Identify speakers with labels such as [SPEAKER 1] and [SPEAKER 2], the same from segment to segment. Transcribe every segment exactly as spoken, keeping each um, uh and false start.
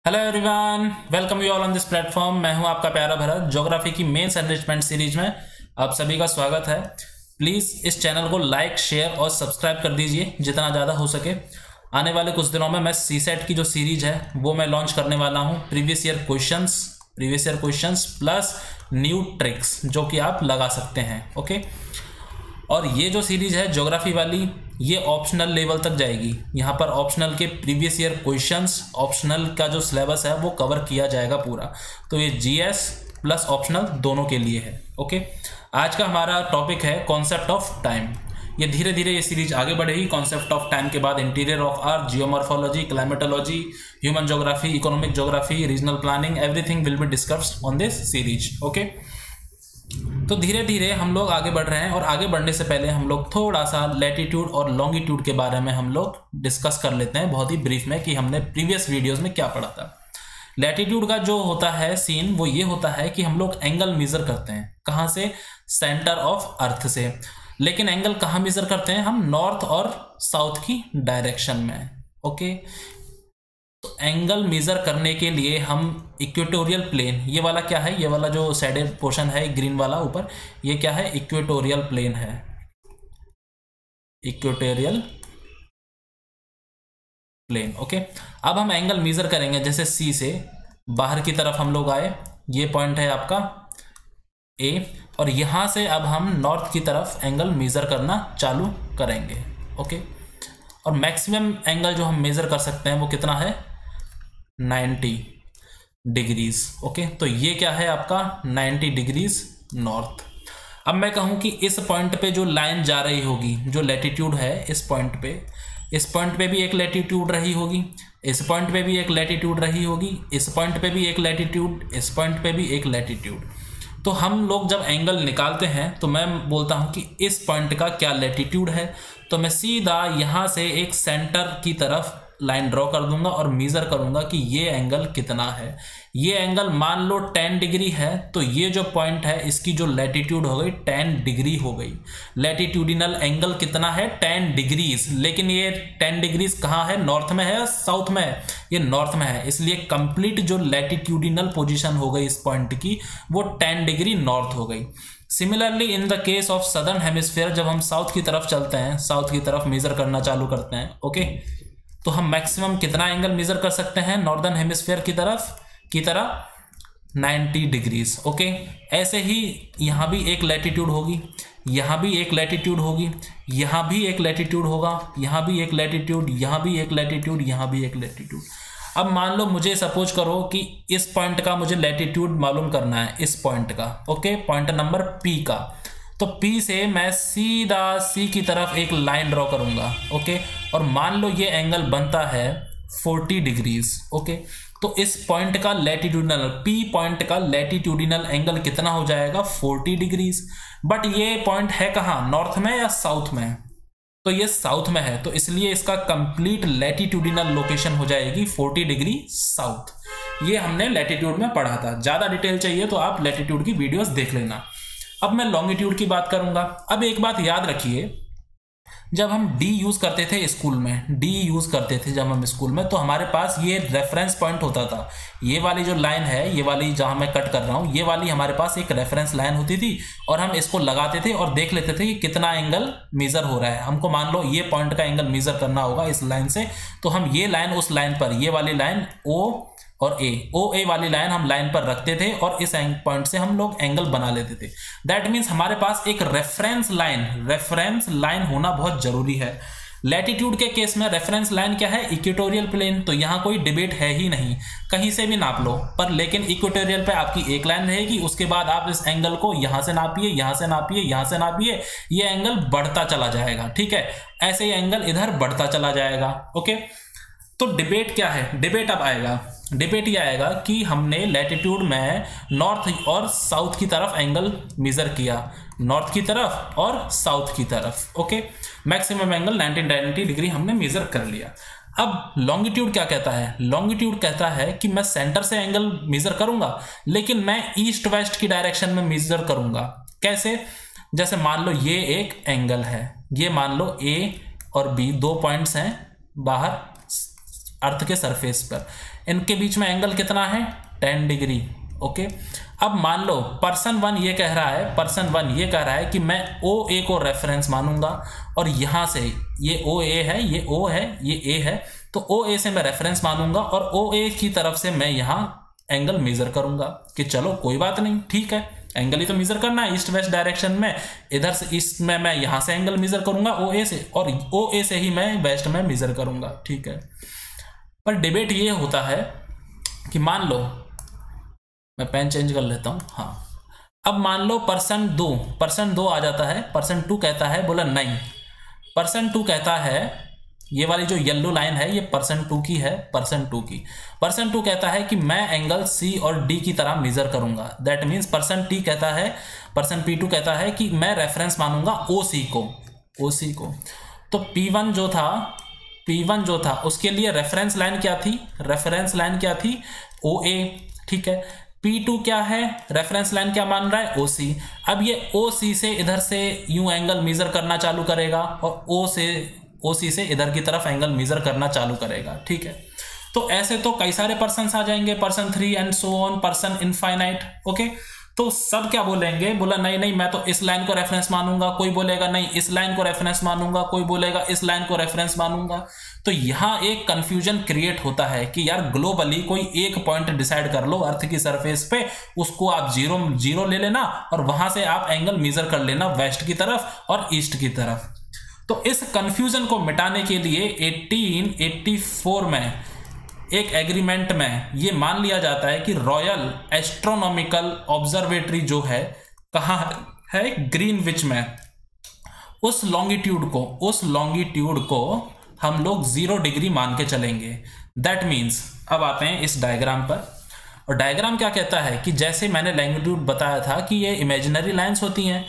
[SPEAKER 1] Hello everyone, welcome you all on this platform. मैं हूं आपका प्यारा भरत। ज्योग्राफी की मेंस एनरिचमेंट सीरीज में आप सभी का स्वागत है। प्लीज़ इस चैनल को लाइक, शेयर और सब्सक्राइब कर दीजिए जितना ज़्यादा हो सके। आने वाले कुछ दिनों में मैं सी सेट की जो सीरीज है वो मैं लॉन्च करने वाला हूँ। Previous year questions previous year questions plus new tricks जो कि आप लगा सकते हैं। ओके, और ये जो सीरीज है ज्योग्राफी वाली, ये ऑप्शनल लेवल तक जाएगी। यहाँ पर ऑप्शनल के प्रीवियस ईयर क्वेश्चंस, ऑप्शनल का जो सिलेबस है वो कवर किया जाएगा पूरा। तो ये जीएस प्लस ऑप्शनल दोनों के लिए है। ओके, आज का हमारा टॉपिक है कॉन्सेप्ट ऑफ टाइम। ये धीरे धीरे ये सीरीज आगे बढ़ेगी। कॉन्सेप्ट ऑफ टाइम के बाद interior of earth, geomorphology, climatology, human geography, economic geography, regional planning, everything will be discussed on this series. Okay, तो धीरे धीरे हम लोग आगे बढ़ रहे हैं और आगे बढ़ने से पहले हम लोग थोड़ा सा लैटिट्यूड और लॉन्गिट्यूड के बारे में हम लोग डिस्कस कर लेते हैं बहुत ही ब्रीफ में कि हमने प्रीवियस वीडियोस में क्या पढ़ा था। लैटिट्यूड का जो होता है सीन वो ये होता है कि हम लोग एंगल मेजर करते हैं। कहाँ से? सेंटर ऑफ अर्थ से। लेकिन एंगल कहाँ मेजर करते हैं हम? नॉर्थ और साउथ की डायरेक्शन में। ओके, तो एंगल मेजर करने के लिए हम इक्वेटोरियल प्लेन, ये वाला क्या है? ये वाला जो शेडेड पोर्शन है ग्रीन वाला ऊपर, ये क्या है? इक्वेटोरियल प्लेन है। Equatorial plane. ओके, अब हम एंगल मेजर करेंगे। जैसे सी से बाहर की तरफ हम लोग आए, ये पॉइंट है आपका ए, और यहां से अब हम नॉर्थ की तरफ एंगल मेजर करना चालू करेंगे। ओके, और मैक्सिमम एंगल जो हम मेजर कर सकते हैं वो कितना है? Ninety degrees. ओके, तो ये क्या है आपका? Ninety degrees north. अब मैं कहूं कि इस पॉइंट पे जो लाइन जा रही होगी, जो लैटिट्यूड है, इस पॉइंट पे इस पॉइंट पे भी एक लैटिट्यूड रही होगी, इस पॉइंट पे भी एक लैटिट्यूड रही होगी, इस पॉइंट पे भी एक लैटिट्यूड, इस पॉइंट पे भी एक लैटिट्यूड। तो हम लोग जब एंगल निकालते हैं तो मैं बोलता हूं कि इस पॉइंट का क्या लैटिट्यूड है, तो मैं सीधा यहां से एक सेंटर की तरफ लाइन ड्रॉ कर दूंगा और मेजर करूंगा कि ये एंगल कितना है। ये एंगल मान लो टेन डिग्री है, तो ये जो पॉइंट है इसकी जो लैटिट्यूड हो गई टेन डिग्री हो गई। लैटिट्यूडिनल एंगल कितना है? Ten degrees. लेकिन ये टेन डिग्रीज कहाँ है? नॉर्थ में है या साउथ में है? ये नॉर्थ में है, इसलिए कंप्लीट जो लैटिट्यूडिनल पोजिशन हो गई इस पॉइंट की वो टेन डिग्री नॉर्थ हो गई। Similarly in the case of southern hemisphere, जब हम साउथ की तरफ चलते हैं, साउथ की तरफ मेजर करना चालू करते हैं, ओके, तो हम मैक्सिमम कितना एंगल मेजर कर सकते हैं नॉर्दर्न हेमिस्फीयर की तरफ की तरह? Ninety degrees. ओके, ऐसे ही यहाँ भी एक लैटिट्यूड होगी, यहाँ भी एक लैटिट्यूड होगी, यहाँ भी एक लैटिट्यूड होगा, यहाँ भी एक लैटिट्यूड, यहाँ भी एक लैटिट्यूड, यहाँ भी एक लैटिट्यूड। अब मान लो मुझे सपोज करो कि इस पॉइंट का मुझे लैटिट्यूड मालूम करना है, इस पॉइंट का। ओके, पॉइंट नंबर पी का। तो P से मैं सीधा C की तरफ एक लाइन ड्रॉ करूंगा। ओके, और मान लो ये एंगल बनता है फोर्टी डिग्रीज। ओके, तो इस पॉइंट का लैटिट्यूडिनल, P पॉइंट का लैटिट्यूडिनल एंगल कितना हो जाएगा? Forty degrees. बट ये पॉइंट है कहाँ? नॉर्थ में या साउथ में? तो ये साउथ में है, तो इसलिए इसका कंप्लीट लैटिट्यूडिनल लोकेशन हो जाएगी फोर्टी डिग्री साउथ। ये हमने लैटिट्यूड में पढ़ा था। ज्यादा डिटेल चाहिए तो आप लैटिट्यूड की वीडियोस देख लेना। अब मैं लॉन्गिट्यूड की बात करूंगा। अब एक बात याद रखिए, जब हम डी यूज करते थे स्कूल में, डी यूज करते थे जब हम स्कूल में, तो हमारे पास ये रेफरेंस पॉइंट होता था। ये वाली जो लाइन है, ये वाली जहां मैं कट कर रहा हूं, ये वाली हमारे पास एक रेफरेंस लाइन होती थी और हम इसको लगाते थे और देख लेते थे कि कितना एंगल मेजर हो रहा है। हमको मान लो ये पॉइंट का एंगल मेजर करना होगा इस लाइन से, तो हम ये लाइन उस लाइन पर, ये वाली लाइन ओ और ए, ओ ए वाली लाइन हम लाइन पर रखते थे और इस पॉइंट से हम लोग एंगल बना लेते थे। दैट मीन्स हमारे पास एक रेफरेंस लाइन रेफरेंस लाइन होना बहुत जरूरी है। लैटिट्यूड के केस में रेफरेंस लाइन क्या है? Equatorial plane. तो यहाँ कोई डिबेट है ही नहीं, कहीं से भी नाप लो। पर लेकिन इक्वेटोरियल पे आपकी एक लाइन रहेगी, उसके बाद आप इस एंगल को यहां से नापिए, यहां से नापिए, यहां से नापिए, ये एंगल बढ़ता चला जाएगा। ठीक है, ऐसे ही एंगल इधर बढ़ता चला जाएगा। ओके, तो डिबेट क्या है? डिबेट अब आएगा। डिबेट ये आएगा कि हमने लैटिट्यूड में नॉर्थ और साउथ की तरफ एंगल मेजर किया, नॉर्थ की तरफ और साउथ की तरफ। Okay, maximum angle ninety degree हमने मेजर कर लिया। अब लॉन्गिट्यूड क्या कहता है? लॉन्गिट्यूड कहता है कि मैं सेंटर से एंगल मेजर करूंगा, लेकिन मैं ईस्ट वेस्ट की डायरेक्शन में मेजर करूंगा। कैसे? जैसे मान लो ये एक एंगल है, ये मान लो ए और बी दो पॉइंट्स हैं बाहर अर्थ के सरफेस पर। इनके बीच में एंगल कितना है, टेन डिग्री। ओके, अब मान लो पर्सन वन ये कह रहा है, पर्सन वन ये कह रहा है कि मैं ओ ए को रेफरेंस मानूंगा और यहां से ये ओ ए है, ये ओ है, ये ए है, तो ओ ए से मैं रेफरेंस मानूंगा और ओ ए की तरफ से मैं यहां एंगल मेजर करूंगा कि चलो कोई बात नहीं, ठीक है, एंगल ही तो मेजर करना है ईस्ट वेस्ट डायरेक्शन में, इधर से ईस्ट में मैं यहां से एंगल मेजर करूंगा ओ ए से और ओ ए से ही मैं वेस्ट में मेजर करूंगा, ठीक है। पर डिबेट ये होता है कि मान लो, मैं पेन चेंज कर लेता हूं, हाँ, अब मान लो पर्सन दो पर्सन दो आ जाता है, पर्सन टू कहता है, बोला नहीं, पर्सन टू कहता है, ये वाली जो येलो लाइन है ये पर्सन टू की है, पर्सन टू की पर्सन टू कहता है कि मैं एंगल सी और डी की तरह मेजर करूंगा। दैट मीन्स पर्सन टी कहता है, पर्सन पी टू कहता है कि मैं रेफरेंस मानूंगा ओ सी को, ओ सी को। तो पी वन जो था, पी वन जो था उसके लिए रेफरेंस लाइन क्या थी, रेफरेंस लाइन क्या थी, ओ ए, ठीक है। पी टू क्या है, रेफरेंस लाइन क्या मान रहा है, ओ सी। अब ये ओ सी से इधर से यूं एंगल मेजर करना चालू करेगा और ओ से ओ सी से इधर की तरफ एंगल मेजर करना चालू करेगा, ठीक है। तो ऐसे तो कई सारे पर्सन आ जाएंगे, person three and so on, person infinite. Okay, तो सब क्या बोलेंगे, बोला नहीं नहीं मैं तो इस लाइन को रेफरेंस मानूंगा, कोई बोलेगा नहीं इस लाइन को रेफरेंस मानूंगा, कोई बोलेगा इस लाइन को रेफरेंस मानूंगा। तो यहां एक कंफ्यूजन क्रिएट होता है कि यार ग्लोबली कोई एक पॉइंट डिसाइड कर लो अर्थ की सरफेस पे, उसको आप जीरो जीरो ले लेना और वहां से आप एंगल मेजर कर लेना वेस्ट की तरफ और ईस्ट की तरफ। तो इस कंफ्यूजन को मिटाने के लिए अठारह सौ चौरासी में एक एग्रीमेंट में ये मान लिया जाता है कि रॉयल एस्ट्रोनॉमिकल ऑब्जर्वेटरी जो है कहाँ है, ग्रीनविच में, उस लॉन्गिट्यूड को उस लॉन्गिट्यूड को हम लोग जीरो डिग्री मान के चलेंगे। दैट मीन्स अब आते हैं इस डायग्राम पर, और डायग्राम क्या कहता है कि जैसे मैंने लॉन्गिट्यूड बताया था कि ये इमेजिनरी लाइंस होती हैं,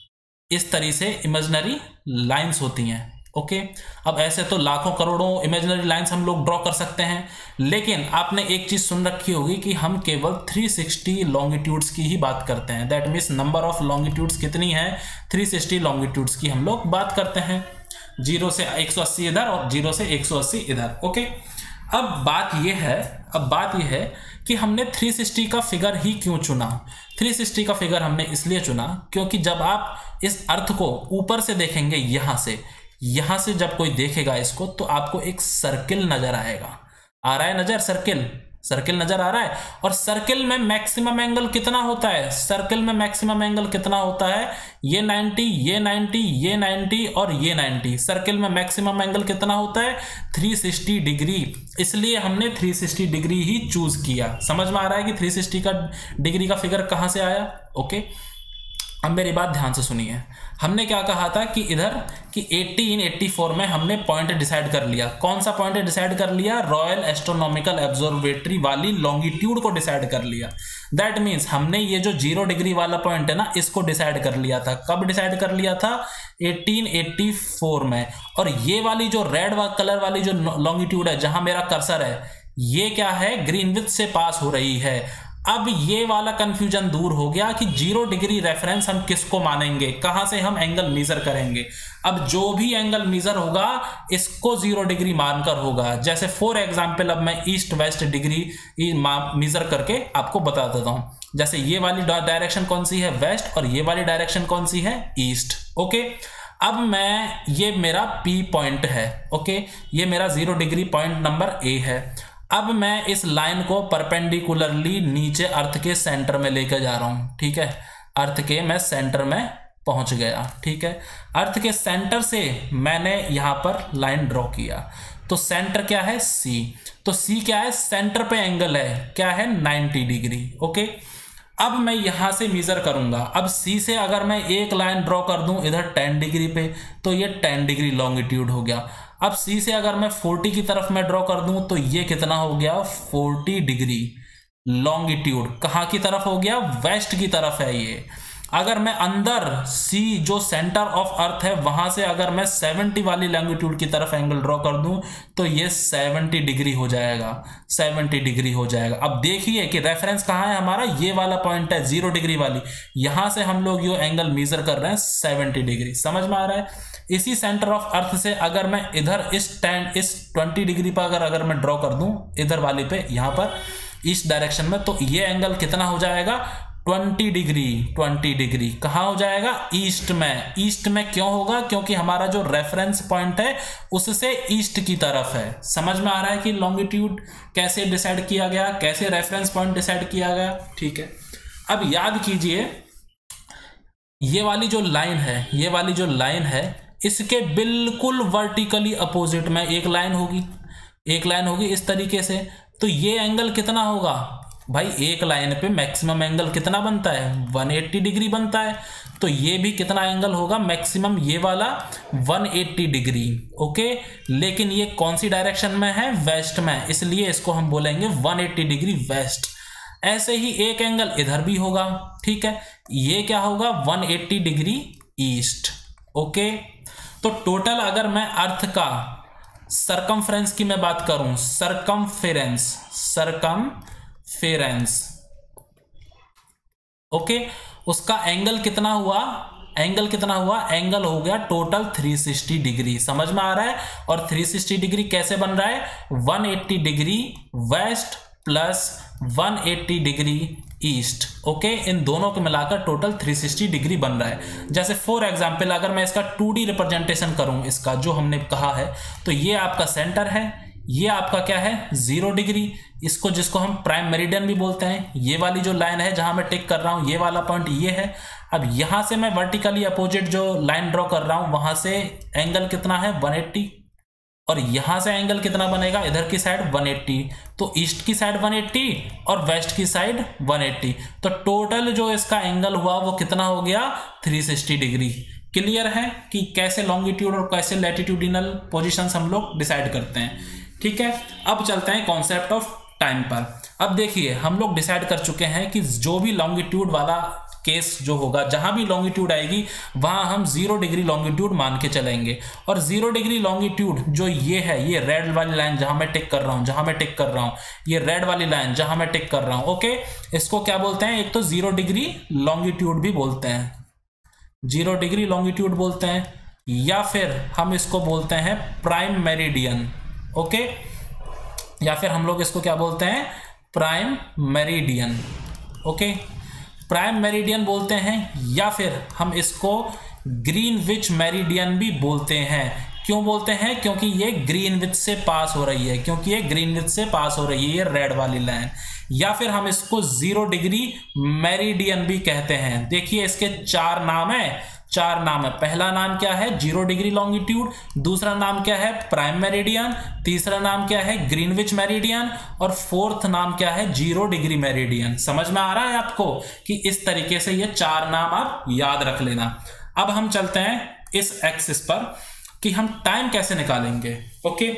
[SPEAKER 1] इस तरह से इमेजिनरी लाइंस होती हैं। ओके, अब ऐसे तो लाखों करोड़ों इमेजिनरी लाइंस हम लोग ड्रॉ कर सकते हैं, लेकिन आपने एक चीज सुन रखी होगी कि हम केवल तीन सौ साठ लॉन्गिट्यूड्स की ही बात करते हैं। That means number of longitudes कितनी है, तीन सौ साठ लॉन्गिट्यूड्स की हम लोग बात करते हैं, जीरो से एक सौ अस्सी इधर और जीरो से एक सौ अस्सी इधर। ओके, अब बात यह है अब बात यह है कि हमने तीन सौ साठ का फिगर ही क्यों चुना। तीन सौ साठ का फिगर हमने इसलिए चुना क्योंकि जब आप इस अर्थ को ऊपर से देखेंगे, यहां से यहां से जब कोई देखेगा इसको, तो आपको एक सर्किल नजर आएगा। आ रहा है नजर, सर्किल सर्किल नजर आ रहा है। और सर्किल में मैक्सिमम एंगल कितना होता है, सर्किल में मैक्सिमम एंगल कितना होता है, ये नब्बे, ये नब्बे, ये नब्बे और ये नब्बे। सर्किल में मैक्सिमम एंगल कितना होता है, तीन सौ साठ डिग्री। इसलिए हमने तीन सौ साठ डिग्री ही चूज किया। समझ में आ रहा है कि तीन सौ साठ का डिग्री का फिगर कहां से आया। ओके, अब मेरी बात ध्यान से सुनिए। हमने क्या कहा था कि इधर कि अठारह सौ चौरासी में हमने पॉइंट डिसाइड कर लिया। कौन सा पॉइंट डिसाइड कर लिया, रॉयल एस्ट्रोनॉमिकल ऑब्जर्वेटरी वाली लॉन्गिट्यूड को डिसाइड कर लिया। दैट मीन्स हमने ये जो जीरो डिग्री वाला पॉइंट है ना, इसको डिसाइड कर लिया था। कब डिसाइड कर लिया था, अठारह सौ चौरासी में। और ये वाली जो रेड कलर वाली जो लॉन्गिट्यूड है, जहां मेरा कर्सर है, ये क्या है, ग्रीनविच से पास हो रही है। अब ये वाला कंफ्यूजन दूर हो गया कि जीरो डिग्री रेफरेंस हम किसको मानेंगे, कहां से हम एंगल मेजर करेंगे। अब जो भी एंगल मेजर होगा इसको जीरो डिग्री मानकर होगा। जैसे फॉर एग्जांपल अब मैं ईस्ट वेस्ट डिग्री मेजर करके आपको बता देता हूं। जैसे ये वाली डायरेक्शन कौन सी है, वेस्ट, और ये वाली डायरेक्शन कौन सी है, ईस्ट। ओके, अब मैं, ये मेरा पी पॉइंट है। ओके, ये मेरा zero degree point number A है। अब मैं इस लाइन को परपेंडिकुलरली नीचे अर्थ के सेंटर में लेकर जा रहा हूं। ठीक है, अर्थ के मैं सेंटर में पहुंच गया। ठीक है, अर्थ के सेंटर से मैंने यहां पर लाइन ड्रॉ किया। तो सेंटर क्या है, सी। तो सी क्या है, सेंटर पे एंगल है, क्या है, नब्बे डिग्री। ओके, अब मैं यहां से मेजर करूंगा। अब सी से अगर मैं एक लाइन ड्रॉ कर दूं इधर टेन डिग्री पे, तो ये टेन डिग्री लॉन्गिट्यूड हो गया। अब सी से अगर मैं चालीस की तरफ मैं ड्रॉ कर दूं तो ये कितना हो गया, चालीस डिग्री लॉन्गिट्यूड। कहां की तरफ हो गया, वेस्ट की तरफ है ये। अगर मैं अंदर सी जो सेंटर ऑफ अर्थ है वहां से अगर मैं सत्तर वाली लॉन्गिट्यूड की तरफ एंगल ड्रॉ कर दूं तो ये सत्तर डिग्री हो जाएगा, सत्तर डिग्री हो जाएगा। अब देखिए कि रेफरेंस कहां है हमारा, ये वाला पॉइंट है जीरो डिग्री वाली, यहां से हम लोग ये एंगल मेजर कर रहे हैं सत्तर डिग्री। समझ में आ रहा है? इसी सेंटर ऑफ अर्थ से अगर मैं इधर इस टेन इस बीस डिग्री पर अगर अगर मैं ड्रॉ कर दूं इधर वाली पे, यहां पर इस डायरेक्शन में, तो ये एंगल कितना हो जाएगा, बीस डिग्री। बीस डिग्री कहां हो जाएगा, ईस्ट में। ईस्ट में क्यों होगा, क्योंकि हमारा जो रेफरेंस पॉइंट है उससे ईस्ट की तरफ है। समझ में आ रहा है कि लॉन्गिट्यूड कैसे डिसाइड किया गया, कैसे रेफरेंस पॉइंट डिसाइड किया गया। ठीक है, अब याद कीजिए ये वाली जो लाइन है, ये वाली जो लाइन है इसके बिल्कुल वर्टिकली अपोजिट में एक लाइन होगी, एक लाइन होगी इस तरीके से। तो ये एंगल कितना होगा भाई, एक लाइन पे मैक्सिमम एंगल कितना बनता है, एक सौ अस्सी डिग्री बनता है। तो ये भी कितना एंगल होगा मैक्सिमम, ये वाला एक सौ अस्सी डिग्री। ओके, लेकिन ये कौन सी डायरेक्शन में है, वेस्ट में, इसलिए इसको हम बोलेंगे एक सौ अस्सी डिग्री वेस्ट। ऐसे ही एक एंगल इधर भी होगा। ठीक है, ये क्या होगा, एक सौ अस्सी डिग्री ईस्ट। ओके, तो टोटल अगर मैं अर्थ का सरकमफ्रेंस की मैं बात करूं, सरकमफेरेंस, सरकमफेरेंस, ओके, उसका एंगल कितना हुआ, एंगल कितना हुआ, एंगल हो गया टोटल तीन सौ साठ डिग्री। समझ में आ रहा है? और तीन सौ साठ डिग्री कैसे बन रहा है, एक सौ अस्सी डिग्री वेस्ट प्लस एक सौ अस्सी डिग्री ईस्ट। ओके, इन दोनों को मिलाकर टोटल तीन सौ साठ डिग्री बन रहा है। जैसे फॉर एग्जांपल अगर मैं इसका टू डी रिप्रेजेंटेशन करूं, इसका जो हमने कहा है, तो ये आपका सेंटर है, ये आपका क्या है, जीरो डिग्री, इसको जिसको हम प्राइम मेरिडियन भी बोलते हैं। ये वाली जो लाइन है जहां मैं टिक कर रहा हूं, ये वाला पॉइंट ये है। अब यहां से मैं वर्टिकली अपोजिट जो लाइन ड्रॉ कर रहा हूं वहां से एंगल कितना है, एक सौ अस्सी, और यहां से एंगल कितना बनेगा, इधर की साइड एक सौ अस्सी। तो ईस्ट की साइड एक सौ अस्सी और वेस्ट की साइड एक सौ अस्सी, तो टोटल जो इसका एंगल हुआ वो कितना हो गया, तीन सौ साठ डिग्री। क्लियर है कि कैसे लॉन्गिट्यूड और कैसे लैटिट्यूडिनल पोजीशंस हम लोग डिसाइड करते हैं। ठीक है, अब चलते हैं कॉन्सेप्ट ऑफ टाइम पर। अब देखिए हम लोग डिसाइड कर चुके हैं कि जो भी लॉन्गिट्यूड वाला केस जो होगा, जहां भी लॉन्गिट्यूड आएगी वहां हम जीरो डिग्री लॉन्गिट्यूड मान के चलेंगे। और जीरो डिग्री लॉन्गिट्यूड जो ये है, ये रेड वाली लाइन जहां मैं टिक कर रहा हूं, जहां मैं टिक कर रहा हूं, ये रेड वाली लाइन जहां मैं टिक कर रहा हूं, ओके, इसको क्या बोलते हैं, एक तो जीरो डिग्री लॉन्गिट्यूड भी बोलते हैं, जीरो डिग्री लॉन्गिट्यूड बोलते हैं, या फिर हम इसको बोलते हैं प्राइम मेरिडियन। ओके, या फिर हम लोग इसको क्या बोलते हैं, prime meridian. Okay, prime meridian बोलते हैं, या फिर हम इसको ग्रीनविच मेरिडियन भी बोलते हैं। क्यों बोलते हैं, क्योंकि ये ग्रीनविच से पास हो रही है, क्योंकि ये ग्रीनविच से पास हो रही है, ये रेड वाली लाइन। या फिर हम इसको जीरो डिग्री मेरिडियन भी कहते हैं। देखिए इसके चार नाम है, चार नाम है। पहला नाम क्या है, जीरो डिग्री लॉन्गिट्यूड, दूसरा नाम क्या है, प्राइम मेरिडियन, तीसरा नाम क्या है, ग्रीनविच मेरिडियन, और फोर्थ नाम क्या है, जीरो डिग्री मेरिडियन। समझ में आ रहा है आपको कि इस तरीके से ये चार नाम आप याद रख लेना। अब हम चलते हैं इस एक्सिस पर कि हम टाइम कैसे निकालेंगे। ओके,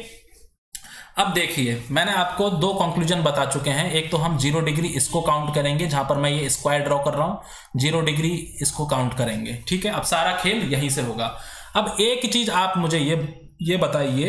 [SPEAKER 1] अब देखिए मैंने आपको दो कंक्लूजन बता चुके हैं। एक तो हम जीरो डिग्री इसको काउंट करेंगे, जहां पर मैं ये स्क्वायर ड्रॉ कर रहा हूं, जीरो डिग्री इसको काउंट करेंगे। ठीक है, अब सारा खेल यहीं से होगा। अब एक चीज आप मुझे ये ये बताइए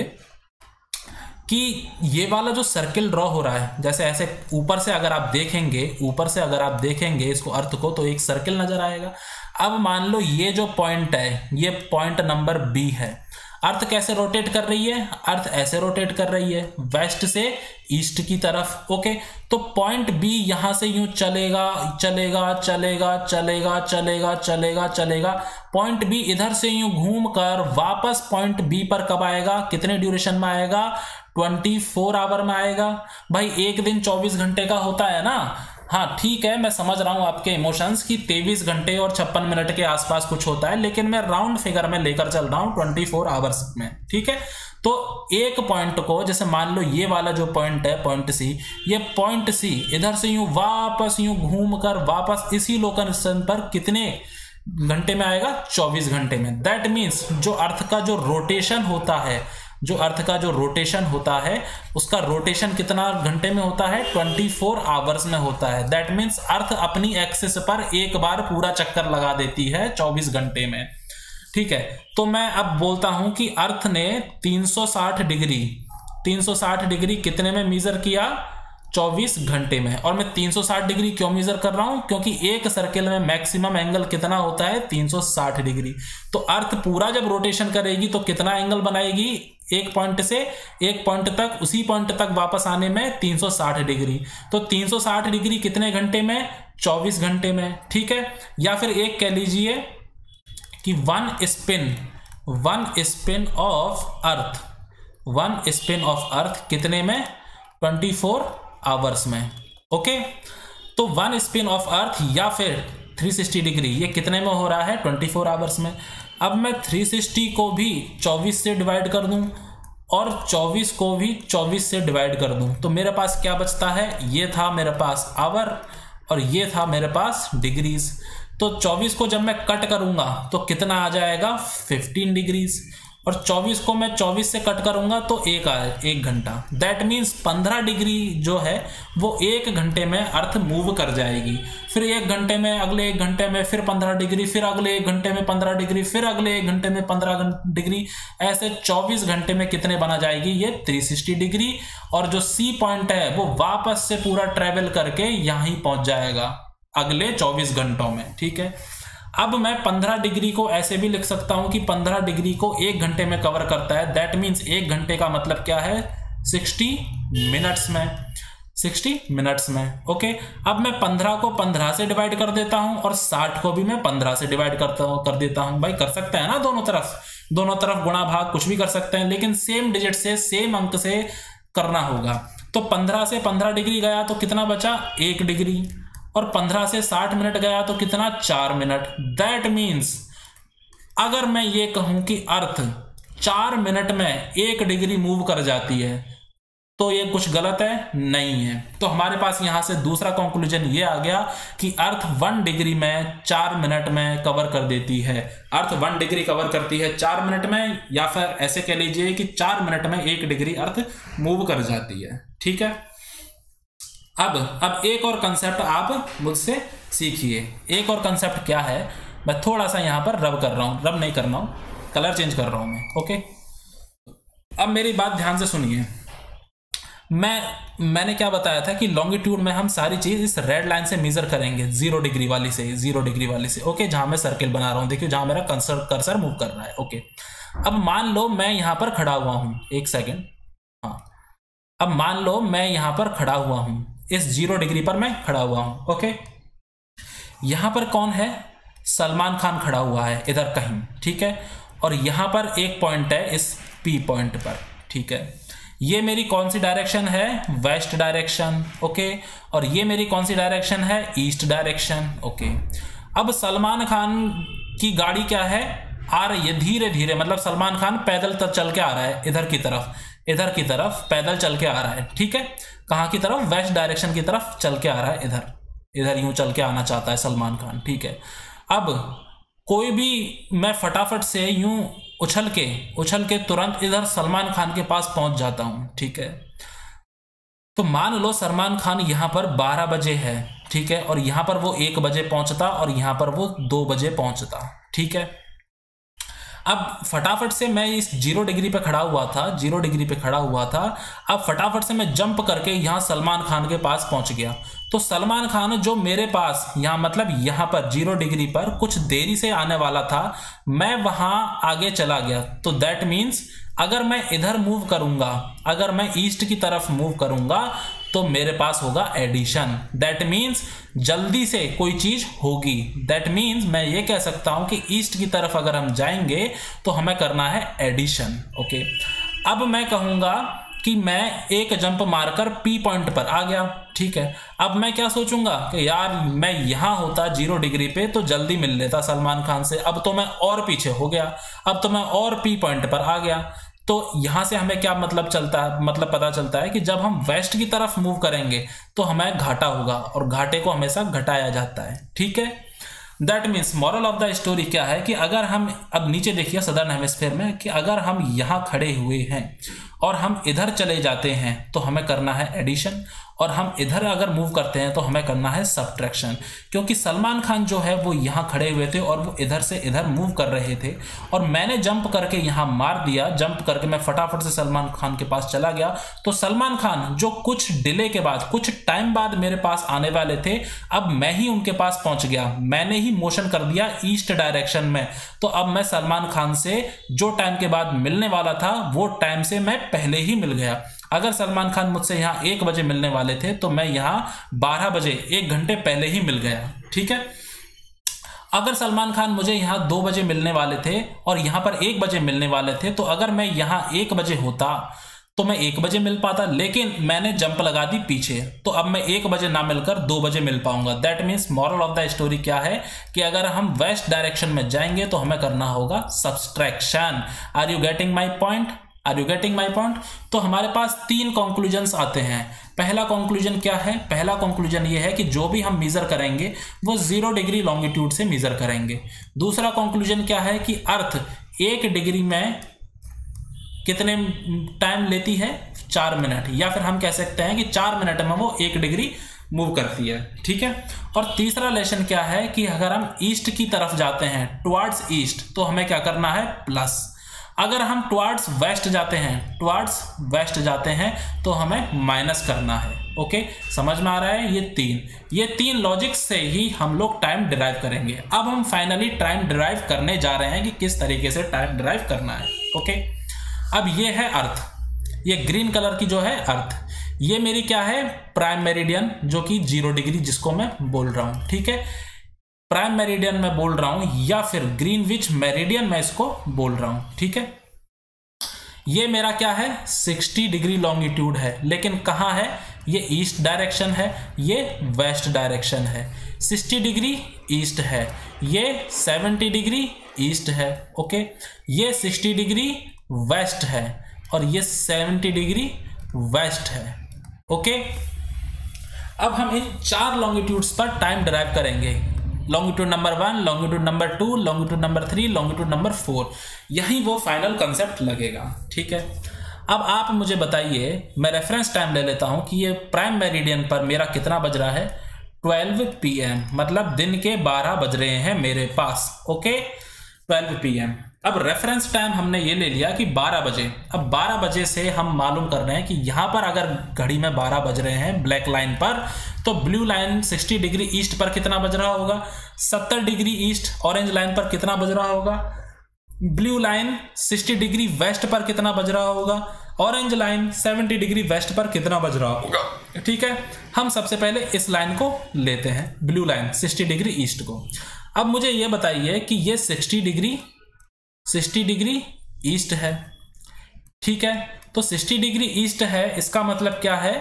[SPEAKER 1] कि ये वाला जो सर्किल ड्रॉ हो रहा है, जैसे ऐसे ऊपर से अगर आप देखेंगे, ऊपर से अगर आप देखेंगे इसको अर्थ को, तो एक सर्किल नजर आएगा। अब मान लो ये जो पॉइंट है, ये पॉइंट नंबर बी है। अर्थ कैसे रोटेट कर रही है, अर्थ ऐसे रोटेट कर रही है, वेस्ट से ईस्ट की तरफ। ओके, तो पॉइंट बी यहां से यूं चलेगा चलेगा चलेगा चलेगा चलेगा चलेगा चलेगा पॉइंट बी इधर से यूं घूम कर वापस पॉइंट बी पर कब आएगा, कितने ड्यूरेशन में आएगा, चौबीस आवर में आएगा। भाई एक दिन चौबीस घंटे का होता है ना। हाँ ठीक है, मैं समझ रहा हूं आपके इमोशंस की तेईस घंटे और छप्पन मिनट के आसपास कुछ होता है, लेकिन मैं राउंड फिगर में लेकर चल रहा हूं चौबीस आवर्स में। ठीक है, तो एक पॉइंट को, जैसे मान लो ये वाला जो पॉइंट है पॉइंट सी, ये पॉइंट सी इधर से यूं वापस यूं घूम कर वापस इसी लोकेशन पर कितने घंटे में आएगा, चौबीस घंटे में। दैट मीन्स जो अर्थ का जो रोटेशन होता है जो अर्थ का जो रोटेशन होता है उसका रोटेशन कितना घंटे में होता है, चौबीस आवर्स में होता है। दैट मीन्स अर्थ अपनी एक्सिस पर एक बार पूरा चक्कर लगा देती है चौबीस घंटे में, ठीक है। तो मैं अब बोलता हूं कि अर्थ ने तीन सौ साठ डिग्री तीन सौ साठ डिग्री कितने में मेजर किया, चौबीस घंटे में। और मैं तीन सौ साठ डिग्री क्यों मेजर कर रहा हूं, क्योंकि एक सर्कल में मैक्सिमम एंगल कितना होता है, तीन सौ साठ डिग्री। तो अर्थ पूरा जब रोटेशन करेगी तो कितना एंगल बनाएगी, एक पॉइंट से एक पॉइंट तक, उसी पॉइंट तक वापस आने में तीन सौ साठ डिग्री। तो तीन सौ साठ डिग्री कितने घंटे में, चौबीस घंटे में, ठीक है। या फिर एक कह लीजिए कि one spin one spin of earth one spin of earth कितने में, चौबीस आवर्स में, ओके। तो वन स्पिन ऑफ अर्थ या फिर तीन सौ साठ डिग्री ये कितने में हो रहा है, चौबीस आवर्स में। अब मैं तीन सौ साठ को भी चौबीस से डिवाइड कर दूं और चौबीस को भी चौबीस से डिवाइड कर दूं, तो मेरे पास क्या बचता है, ये था मेरे पास आवर और ये था मेरे पास डिग्रीज। तो चौबीस को जब मैं कट करूंगा तो कितना आ जाएगा, पंद्रह डिग्रीज। और चौबीस को मैं चौबीस से कट करूंगा तो एक आ एक घंटा। दैट मीन्स पंद्रह डिग्री जो है वो एक घंटे में अर्थ मूव कर जाएगी। फिर एक घंटे में, अगले एक घंटे में फिर पंद्रह डिग्री, फिर अगले एक घंटे में पंद्रह डिग्री, फिर अगले एक घंटे में पंद्रह डिग्री, ऐसे चौबीस घंटे में कितने बना जाएगी, ये तीन सौ साठ डिग्री। और जो सी पॉइंट है वो वापस से पूरा ट्रेवल करके यहां ही पहुंच जाएगा अगले चौबीस घंटों में, ठीक है। अब मैं पंद्रह डिग्री को ऐसे भी लिख सकता हूं कि पंद्रह डिग्री को एक घंटे में कवर करता है। दैट मीन्स एक घंटे का मतलब क्या है, साठ मिनट्स में साठ मिनट्स में, ओके। अब मैं पंद्रह को पंद्रह से डिवाइड कर देता हूं और साठ को भी मैं पंद्रह से डिवाइड करता हूं कर देता हूं। भाई कर सकते हैं ना, दोनों तरफ दोनों तरफ गुणा भाग कुछ भी कर सकते हैं, लेकिन सेम डिजिट से सेम अंक से करना होगा। तो पंद्रह से पंद्रह डिग्री गया तो कितना बचा, एक डिग्री। और पंद्रह से साठ मिनट गया तो कितना, चार मिनट। दैट मीन्स अगर मैं ये कहूं कि अर्थ चार मिनट में एक डिग्री मूव कर जाती है तो ये कुछ गलत है, नहीं है। तो हमारे पास यहां से दूसरा कंक्लूजन ये आ गया कि अर्थ वन डिग्री में चार मिनट में कवर कर देती है। अर्थ वन डिग्री कवर करती है चार मिनट में, या फिर ऐसे कह लीजिए कि चार मिनट में एक डिग्री अर्थ मूव कर जाती है, ठीक है। अब अब एक और कंसेप्ट आप मुझसे सीखिए। एक और कंसेप्ट क्या है, मैं थोड़ा सा यहां पर रब कर रहा हूं, रब नहीं कर रहा हूं, कलर चेंज कर रहा हूं मैं, ओके। अब मेरी बात ध्यान से सुनिए। मैं मैंने क्या बताया था कि लॉन्गिट्यूड में हम सारी चीज इस रेड लाइन से मेजर करेंगे, जीरो डिग्री वाली से जीरो डिग्री वाली से, ओके। जहां मैं सर्किल बना रहा हूं, देखिए जहां मेरा कर्सर कर्सर मूव कर रहा है, ओके। अब मान लो मैं यहां पर खड़ा हुआ हूं, एक सेकेंड, हाँ। अब मान लो मैं यहां पर खड़ा हुआ हूं, इस जीरो डिग्री पर मैं खड़ा हुआ हूं, ओके। यहां पर कौन है, सलमान खान खड़ा हुआ है इधर कहीं, ठीक है। और यहां पर एक पॉइंट है इस पी पॉइंट पर, ठीक है। ये मेरी कौन सी डायरेक्शन है, वेस्ट डायरेक्शन, ओके। और ये मेरी कौन सी डायरेक्शन है, ईस्ट डायरेक्शन, ओके। अब सलमान खान की गाड़ी क्या है, आ रही है धीरे धीरे, मतलब सलमान खान पैदल तक चल के आ रहा है इधर की तरफ, इधर की तरफ पैदल चल के आ रहा है, ठीक है। कहां की तरफ, वेस्ट डायरेक्शन की तरफ चल के आ रहा है, इधर इधर यूं चल के आना चाहता है सलमान खान, ठीक है। अब कोई भी मैं फटाफट से यूं उछल के उछल के तुरंत इधर सलमान खान के पास पहुंच जाता हूं, ठीक है। तो मान लो सलमान खान यहां पर बारह बजे है, ठीक है, और यहां पर वो एक बजे पहुंचता और यहां पर वो दो बजे पहुंचता, ठीक है। अब फटाफट से मैं इस जीरो डिग्री पे खड़ा हुआ था जीरो डिग्री पे खड़ा हुआ था अब फटाफट से मैं जंप करके यहां सलमान खान के पास पहुंच गया। तो सलमान खान जो मेरे पास यहां मतलब यहां पर जीरो डिग्री पर कुछ देरी से आने वाला था, मैं वहां आगे चला गया। तो दैट मीन्स अगर मैं इधर मूव करूंगा, अगर मैं ईस्ट की तरफ मूव करूंगा तो मेरे पास होगा एडिशन। दैट मीन्स जल्दी से कोई चीज होगी। दैट मीन्स मैं ये कह सकता हूं कि ईस्ट की तरफ अगर हम जाएंगे तो हमें करना है एडिशन, ओके। अब मैं कहूंगा कि मैं एक जंप मारकर पी पॉइंट पर आ गया, ठीक है। अब मैं क्या सोचूंगा कि यार मैं यहां होता जीरो डिग्री पे तो जल्दी मिल लेता सलमान खान से, अब तो मैं और पीछे हो गया, अब तो मैं और पी पॉइंट पर आ गया। तो यहां से हमें क्या मतलब चलता है, मतलब पता चलता है कि जब हम वेस्ट की तरफ मूव करेंगे तो हमें घाटा होगा और घाटे को हमेशा घटाया जाता है, ठीक है। That means moral of the story क्या है कि अगर हम अब नीचे देखिए सदर्न हेमिस्फीयर में कि अगर हम यहाँ खड़े हुए हैं और हम इधर चले जाते हैं तो हमें करना है एडिशन, और हम इधर अगर मूव करते हैं तो हमें करना है सब्ट्रैक्शन। क्योंकि सलमान खान जो है वो यहाँ खड़े हुए थे और वो इधर से इधर मूव कर रहे थे, और मैंने जंप करके यहाँ मार दिया, जंप करके मैं फटाफट से सलमान खान के पास चला गया। तो सलमान खान जो कुछ डिले के बाद, कुछ टाइम बाद मेरे पास आने वाले थे, अब मैं ही उनके पास पहुंच गया, मैंने ही मोशन कर दिया ईस्ट डायरेक्शन में। तो अब मैं सलमान खान से जो टाइम के बाद मिलने वाला था वो टाइम से मैं पहले ही मिल गया। अगर सलमान खान मुझसे यहाँ एक बजे मिलने वाले थे तो मैं यहाँ बारह बजे, एक घंटे पहले ही मिल गया। ठीक है, अगर सलमान खान मुझे यहाँ दो बजे मिलने वाले थे और यहाँ पर एक बजे मिलने वाले थे, तो अगर मैं यहाँ एक बजे होता तो मैं एक बजे मिल पाता, लेकिन मैंने जंप लगा दी पीछे, तो अब मैं एक बजे ना मिलकर दो बजे मिल पाऊंगा। That means moral of the story क्या है कि अगर हम वेस्ट डायरेक्शन में जाएंगे तो हमें करना होगा subtraction. Are you getting my point? Are you getting my point? तो हमारे पास तीन कंक्लूजन्स आते हैं। पहला कंक्लूजन क्या है? पहला कंक्लूजन ये है कि जो भी हम मेजर करेंगे वो जीरो डिग्री लॉन्गिट्यूड से मेजर करेंगे। दूसरा कंक्लूजन क्या है कि अर्थ एक डिग्री में कितने टाइम लेती है? चार मिनट, या फिर हम कह सकते हैं कि चार मिनट में वो एक डिग्री मूव करती है। ठीक है, और तीसरा लेसन क्या है कि अगर हम ईस्ट की तरफ जाते हैं, टुवर्ड्स ईस्ट, तो हमें क्या करना है? प्लस। अगर हम टुवर्ड्स वेस्ट जाते हैं, टुवर्ड्स वेस्ट जाते हैं तो हमें माइनस करना है। ओके, समझ में आ रहा है? ये तीन ये तीन लॉजिक से ही हम लोग टाइम डिराइव करेंगे। अब हम फाइनली टाइम डिराइव करने जा रहे हैं कि किस तरीके से टाइम डिराइव करना है। ओके, अब ये है अर्थ, ये ग्रीन कलर की जो है अर्थ, ये मेरी क्या है? प्राइम मेरिडियन, जो कि जीरो डिग्री जिसको मैं बोल रहा हूं। ठीक है, प्राइम मेरिडियन में बोल रहा हूं या फिर ग्रीनविच मेरिडियन में इसको बोल रहा हूं। ठीक है, ये मेरा क्या है? साठ डिग्री लॉन्गिट्यूड है, लेकिन कहां है? ये ईस्ट डायरेक्शन है, ये वेस्ट डायरेक्शन है। साठ डिग्री ईस्ट है, ये सत्तर डिग्री ईस्ट है। ओके, ये साठ डिग्री वेस्ट है और ये सत्तर डिग्री वेस्ट है। ओके, अब हम इन चार लॉन्गिट्यूड्स पर टाइम डिराइव करेंगे। Longitude number one, longitude number two, longitude number three, longitude number four, यही वो फाइनल कंसेप्ट लगेगा। ठीक है, अब आप मुझे बताइए, मैं रेफरेंस टाइम ले लेता हूं कि ये प्राइम मेरिडियन पर मेरा कितना बज रहा है? ट्वेल्व पी एम, मतलब दिन के बारह बज रहे हैं मेरे पास। Okay, twelve P M. अब रेफरेंस टाइम हमने ये ले लिया कि बारह बजे। अब बारह बजे से हम मालूम कर रहे हैं कि यहाँ पर अगर घड़ी में बारह बज रहे हैं ब्लैक लाइन पर, तो ब्लू लाइन साठ डिग्री ईस्ट पर कितना बज रहा होगा? सत्तर डिग्री ईस्ट। ऑरेंज लाइन पर कितना बज रहा होगा? ब्लू लाइन साठ डिग्री वेस्ट पर कितना बज रहा होगा? ऑरेंज लाइन सत्तर डिग्री वेस्ट पर कितना बज रहा होगा? ठीक है, हम सबसे पहले इस लाइन को लेते हैं, ब्लू लाइन साठ डिग्री ईस्ट को। अब मुझे यह बताइए कि ये साठ डिग्री साठ डिग्री ईस्ट है। ठीक है, तो साठ डिग्री ईस्ट है, इसका मतलब क्या है?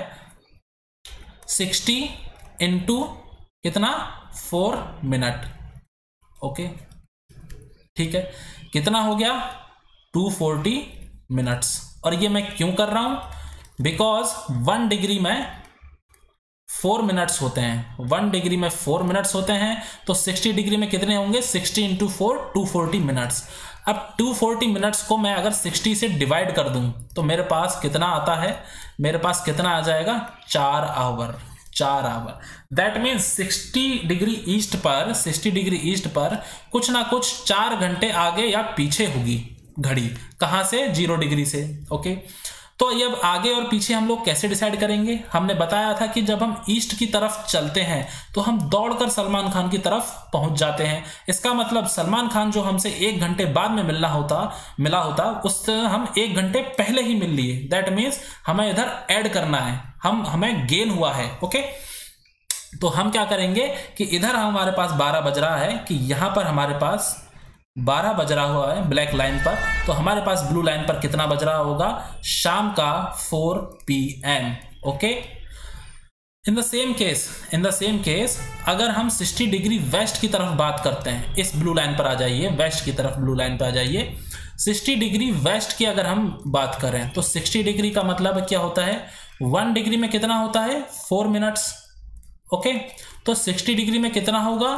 [SPEAKER 1] साठ इंटू कितना? Four minute. ओके, ठीक है, कितना हो गया? Two forty minutes. और ये मैं क्यों कर रहा हूं? बिकॉज वन डिग्री में फोर मिनट्स होते हैं, वन डिग्री में फोर मिनट्स होते हैं, तो साठ डिग्री में कितने होंगे? साठ into four, two forty minutes. अब टू फोर्टी मिनट्स को मैं अगर साठ से डिवाइड कर दूं तो मेरे पास कितना आता है? मेरे पास कितना आ जाएगा? चार आवर। चार आवर दैट मीन्स साठ डिग्री ईस्ट पर साठ डिग्री ईस्ट पर कुछ ना कुछ चार घंटे आगे या पीछे होगी घड़ी। कहां से? जीरो डिग्री से। ओके, तो ये अब आगे और पीछे हम लोग कैसे डिसाइड करेंगे? हमने बताया था कि जब हम ईस्ट की तरफ चलते हैं तो हम दौड़कर सलमान खान की तरफ पहुंच जाते हैं। इसका मतलब सलमान खान जो हमसे एक घंटे बाद में मिलना होता मिला होता उससे हम एक घंटे पहले ही मिल लिए। दैट मीन्स हमें इधर ऐड करना है, हम हमें गेन हुआ है। ओके, तो हम क्या करेंगे कि इधर हमारे पास बारह बज रहा है, कि यहां पर हमारे पास बारह बज रहा हुआ है ब्लैक लाइन पर, तो हमारे पास ब्लू लाइन पर कितना बज रहा होगा? शाम का four P M. Okay, in the same case in the same case अगर हम साठ डिग्री वेस्ट की तरफ बात करते हैं, इस ब्लू लाइन पर आ जाइए, वेस्ट की तरफ ब्लू लाइन पर आ जाइए। साठ डिग्री वेस्ट की अगर हम बात करें तो साठ डिग्री का मतलब क्या होता है? वन डिग्री में कितना होता है? Four minutes. ओके, तो साठ डिग्री में कितना होगा?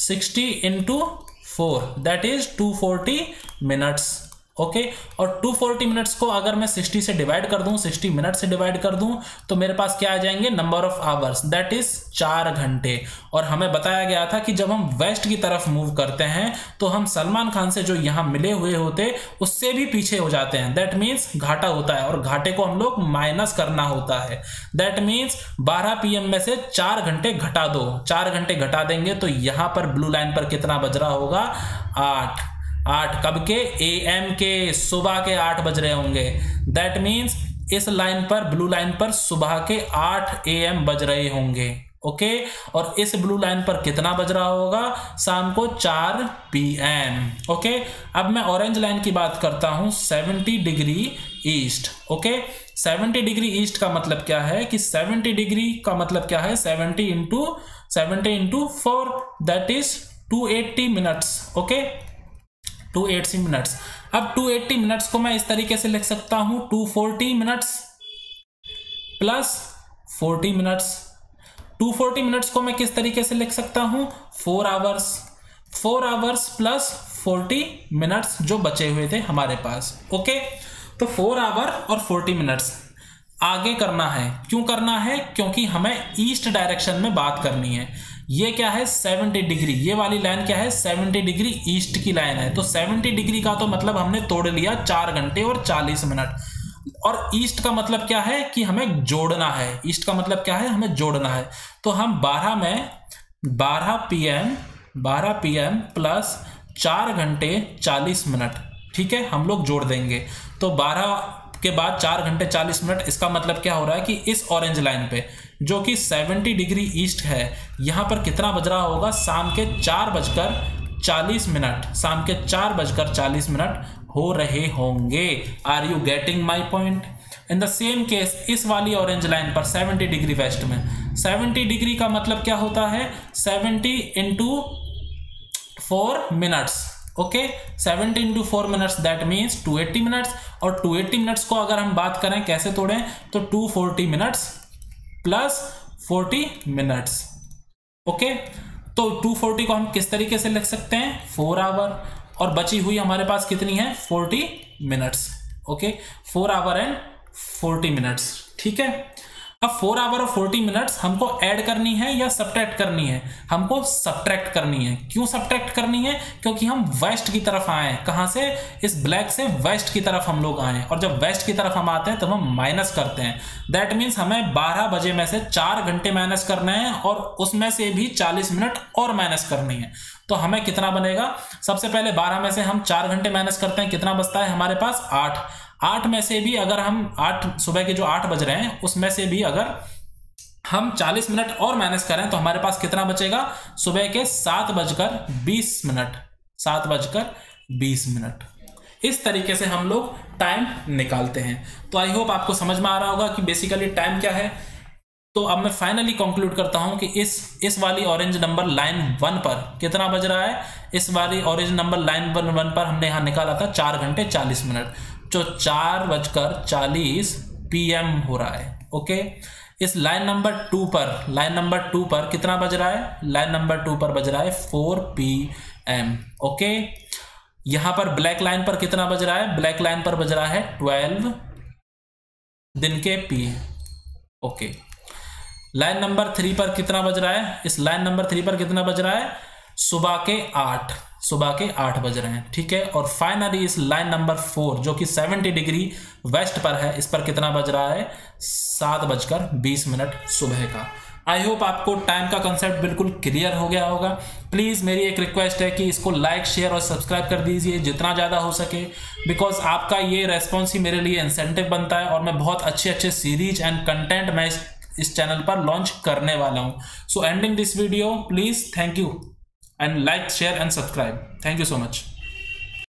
[SPEAKER 1] Sixty into four that is two forty minutes. Okay okay? और टू फोर्टी मिनट्स को अगर मैं सिक्सटी से डिवाइड कर दूं, सिक्सटी मिनट से डिवाइड कर दूं, तो मेरे पास क्या आ जाएंगे, number of hours that is चार घंटे। और हमें बताया गया था कि जब हम वेस्ट की तरफ मूव करते हैं तो हम सलमान खान से जो यहाँ मिले हुए होते उससे भी पीछे हो जाते हैं, दैट मीन्स घाटा होता है, और घाटे को हम लोग माइनस करना होता है। दैट मीन्स बारह पी एम में से चार घंटे घटा दो, चार घंटे घटा देंगे तो यहाँ पर ब्लू लाइन पर कितना बज रहा होगा, आठ। आठ कब के, ए एम के, सुबह के आठ बज रहे होंगे। दैट मीन्स इस लाइन पर, ब्लू लाइन पर सुबह के आठ ए एम बज रहे होंगे। Okay okay? और इस ब्लू लाइन पर कितना बज रहा होगा, शाम को चार पी एम। ओके अब मैं ऑरेंज लाइन की बात करता हूं, seventy degree east. Okay seventy degree east का मतलब क्या है कि सेवेंटी डिग्री का मतलब क्या है, seventy into seventy into four that is two eighty minutes. Okay two eighty minutes. अब टू एट्टी मिनट्स को मैं इस तरीके से लिख सकता हूं, two forty minutes plus forty minutes. Two forty minutes को मैं किस तरीके से लिख सकता हूं, four hours. Four hours plus forty minutes जो बचे हुए थे हमारे पास। ओके तो फोर आवर और फोर्टी मिनट्स आगे करना है। क्यों करना है, क्योंकि हमें ईस्ट डायरेक्शन में बात करनी है। ये क्या है, सेवेंटी डिग्री, ये वाली लाइन क्या है, सेवेंटी डिग्री ईस्ट की लाइन है। तो सेवेंटी डिग्री का तो मतलब हमने तोड़ लिया चार घंटे और चालीस मिनट। और ईस्ट का मतलब क्या है कि हमें जोड़ना है, ईस्ट का मतलब क्या है, हमें जोड़ना है। तो हम बारह में बारह पी एम बारह पी एम प्लस चार घंटे चालीस मिनट, ठीक है, हम लोग जोड़ देंगे। तो बारह के बाद चार घंटे चालीस मिनट, इसका मतलब क्या हो रहा है कि इस ऑरेंज लाइन पे जो कि सेवेंटी डिग्री ईस्ट है, यहां पर कितना बज रहा होगा, शाम के चार बजकर चालीस मिनट, शाम के चार बजकर चालीस मिनट हो रहे होंगे। Are you getting my point? In the same case इस वाली ऑरेंज लाइन पर सेवेंटी डिग्री वेस्ट में, सेवेंटी डिग्री का मतलब क्या होता है, seventy into four minutes. Okay seventy into four minutes that means two eighty minutes. और टू एट्टी मिनट्स को अगर हम बात करें कैसे तोड़ें, तो two forty minutes plus forty minutes. Okay तो टू फोर्टी को हम किस तरीके से लिख सकते हैं, फोर आवर, और बची हुई हमारे पास कितनी है, forty minutes. Okay four hour and forty minutes, ठीक है। अब फोर आवर और फोर्टी मिनट्स हमको ऐड करनी है या सब्ट्रैक्ट करनी है, हमको सब्ट्रैक्ट करनी है। क्यों सब्ट्रैक्ट करनी है, क्योंकि हम वेस्ट की तरफ आए। कहां से, इस ब्लैक से वेस्ट की तरफ हम लोग आए, और जब वेस्ट की तरफ हम आते हैं तब हम माइनस करते हैं। दैट मीन्स हमें बारह बजे में से चार घंटे माइनस करने हैं और उसमें से भी चालीस मिनट और माइनस करनी है। तो हमें कितना बनेगा, सबसे पहले बारह में से हम चार घंटे माइनस करते हैं, कितना बचता है हमारे पास, आठ। आठ में से भी अगर हम आठ, सुबह के जो आठ बज रहे हैं उसमें से भी अगर हम चालीस मिनट और माइनस करें तो हमारे पास कितना बचेगा, सुबह के सात बजकर बीस मिनट, सात बजकर बीस मिनट। इस तरीके से हम लोग टाइम निकालते हैं। तो आई होप आपको समझ में आ रहा होगा कि बेसिकली टाइम क्या है। तो अब मैं फाइनली कंक्लूड करता हूं कि इस इस वाली ऑरेंज नंबर लाइन वन पर कितना बज रहा है, इस वाली orange number line one one पर हमने यहां निकाला था चार घंटे चालीस मिनट, जो चार बजकर चालीस पी एम हो रहा है। ओके इस लाइन नंबर टू पर, लाइन नंबर टू पर कितना बज रहा है, लाइन नंबर टू पर बज रहा है फोर पी एम। ओके यहां पर ब्लैक लाइन पर कितना बज रहा है, ब्लैक लाइन पर बज रहा है ट्वेल्व दिन के P. Okay line number three पर कितना बज रहा है, इस लाइन नंबर थ्री पर कितना बज रहा है, सुबह के आठ, सुबह के आठ बज रहे हैं, ठीक है। और फाइनली इस लाइन नंबर फोर जो कि सेवेंटी डिग्री वेस्ट पर है, इस पर कितना बज रहा है, सात बजकर बीस मिनट सुबह का। आई होप आपको टाइम का कंसेप्ट बिल्कुल क्लियर हो गया होगा। प्लीज़ मेरी एक रिक्वेस्ट है कि इसको लाइक शेयर और सब्सक्राइब कर दीजिए जितना ज़्यादा हो सके, बिकॉज आपका ये रेस्पॉन्स ही मेरे लिए इंसेंटिव बनता है और मैं बहुत अच्छे अच्छे सीरीज एंड कंटेंट मैं इस, इस चैनल पर लॉन्च करने वाला हूँ। So ending this video, please, thank you and like, share and subscribe. Thank you so much.